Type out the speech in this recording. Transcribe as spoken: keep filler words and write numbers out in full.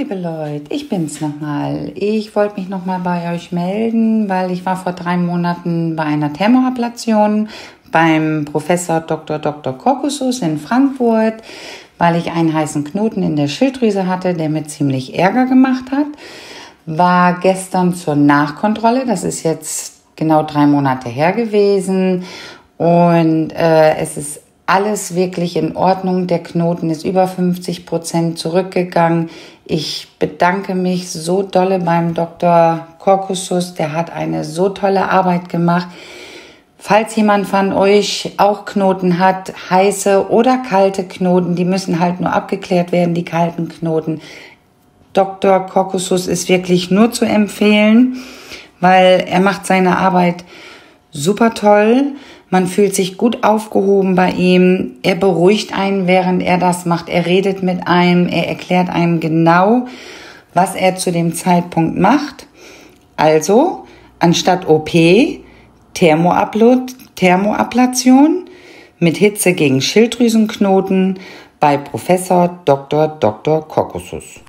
liebe Leute, ich bin's nochmal. Ich wollte mich nochmal bei euch melden, weil ich war vor drei Monaten bei einer Thermoablation beim Professor Doktor Doktor Kokusus in Frankfurt, weil ich einen heißen Knoten in der Schilddrüse hatte, der mir ziemlich Ärger gemacht hat. War gestern zur Nachkontrolle, das ist jetzt genau drei Monate her gewesen und äh, es ist alles wirklich in Ordnung. Der Knoten ist über fünfzig Prozent zurückgegangen. Ich bedanke mich so dolle beim Doktor Kokusus. Der hat eine so tolle Arbeit gemacht. Falls jemand von euch auch Knoten hat, heiße oder kalte Knoten, die müssen halt nur abgeklärt werden, die kalten Knoten. Doktor Kokusus ist wirklich nur zu empfehlen, weil er macht seine Arbeit super toll. Man fühlt sich gut aufgehoben bei ihm. Er beruhigt einen, während er das macht. Er redet mit einem. Er erklärt einem genau, was er zu dem Zeitpunkt macht. Also, anstatt O P, Thermoablation mit Hitze gegen Schilddrüsenknoten bei Professor Doktor Doktor Kokusus.